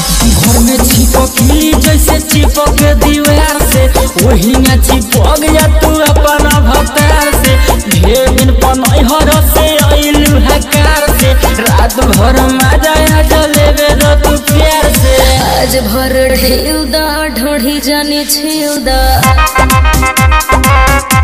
घर में चिपकी जैसे चिपक दीवार से वही में चिपक जा तू अपना भतार से। ढेर दिन पनहर से आइलू हकार से रात भर मजा जलेबे दो तू प्यार से। आज भर ढेल दा ढोढ़ी जाने छेल दा